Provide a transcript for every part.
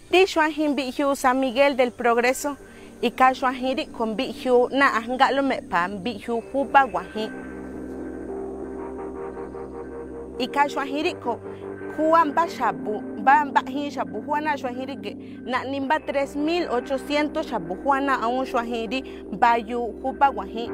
Tishuajin bihiu San Miguel del Progreso y kashuajiri con bihiu na angalo me pan bihiu hupa guajin. Y kashuajiri ko Juan Bashabu, Bambahin Shabu, Juana Shuahiri, na nimba 3,800 Shabu, Juana a un Shuahiri, Bayu, Hupa Guahin.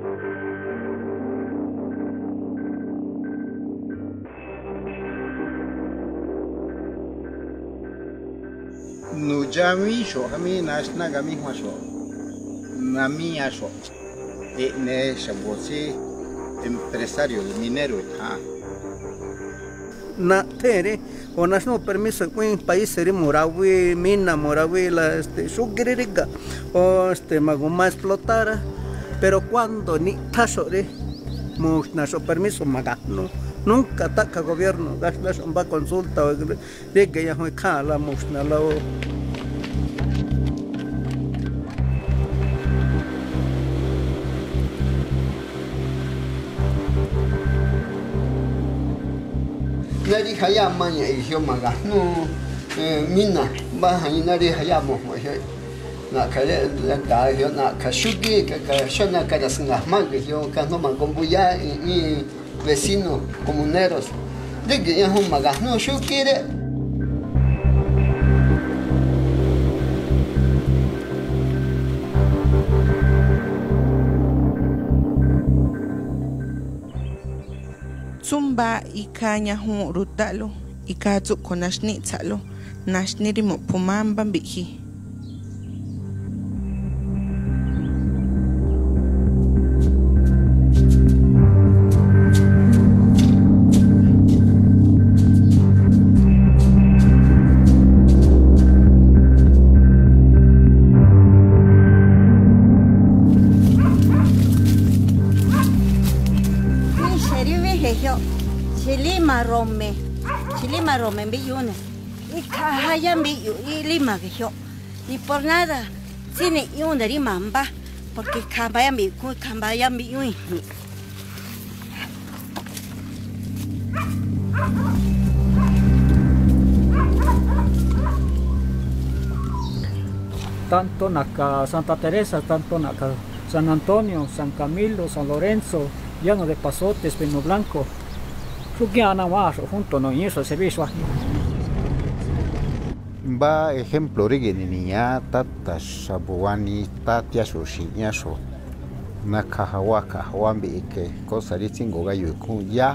Nujami sho, kami nashna kami sho, nami sho, ne Shabosi, empresario, minero, na tere o nas no permiso en país seri morawi mina morawi la sugiriga o maguma explotara pero cuando ni tasore naso permiso magano nunca ataca gobierno das va consulta o de que ya hoy kala musna la nari haya manya ihyo maga no mina ba hani nari haya mo na kale da hyo na kashugi ka shona ka dasnga mag hyo ka no magombuya y vecinos comuneros de que ya hon maga no shukire Zumba ika hu rutalo ika tsuko nashni tsalo nashni rimo pumamba mbiki. Chilima rome mbiyune y kahaya mbiyu y lima que yo y por nada tiene una rimamba porque cambaya mbiyu tanto naca Santa Teresa, tanto naca San Antonio, San Camilo, San Lorenzo, Llano de Pasotes, Pino Blanco. Sukiana waso junto no hizo servicio aquí. Va ejemplo rigeni niña tata shabuani tatia sushiñaso na kahawaka hawambi que cosa ritingo gayo ya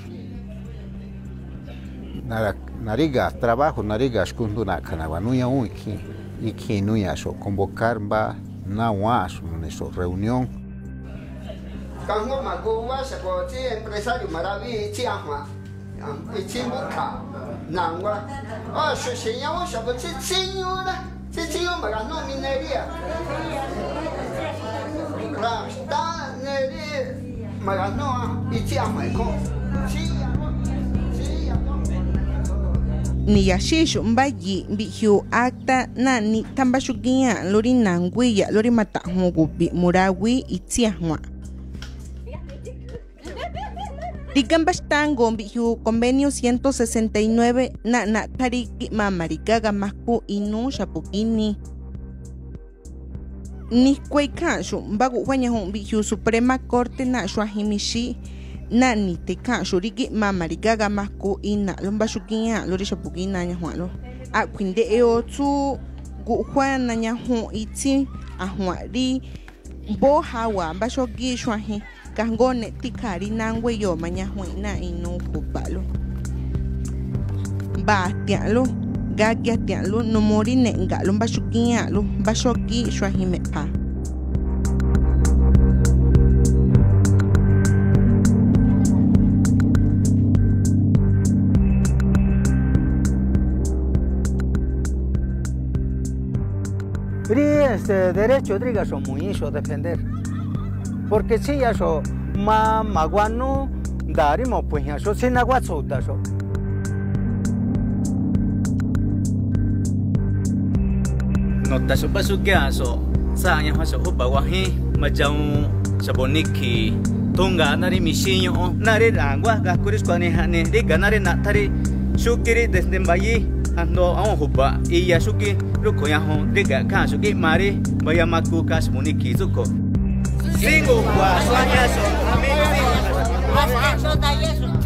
nariga trabajo nariga skunduna kanawanuya uiki y nuya so convocar va na waso en esa reunión. Kango magowa saboti empresario maravi chiama ichimbuka nangwa o shoshinya wo saboti chinyura chinyura magano minería la sta neri magano ichiama ko Ni yashishu mbayi mbihiu acta na ni tambashukia lori nangwiya lori matahungubi murawi itiahwa. Digambashtango mbihiu convenio 169 na tariki mamarikaga masku inu shapukini. Ni kwekanshu mbagu huanyahu mbihiu Suprema Corte na shuahimishi na ni tekanshu riki mamarikaga masku ina lombashukia lori shapukina nyahualo. Akwinde eotu guhuana nyahu iti ahuari bo hawa mbashogi shuahi. Kangone tikari nangwe yo mañahuina inu kupalo. Ba tialo, gagia tialo, no mori nengalo, bashukialo, bashoki shuahime pa. Este derecho diga son muy hizo defender. Porque si ya so maguano darimo pues ya so sin agua suda so. No ta so pasu kya so sa nya so ubawahi majau saboniki tunga nari misinyo nari langwa ga kuris kwane hane de ganare na tari shukiri desde bayi ando ang huba iya suki ruko ya hon dega ka suki mari bayamaku ka semuniki zuko singo kwa swanya so amazing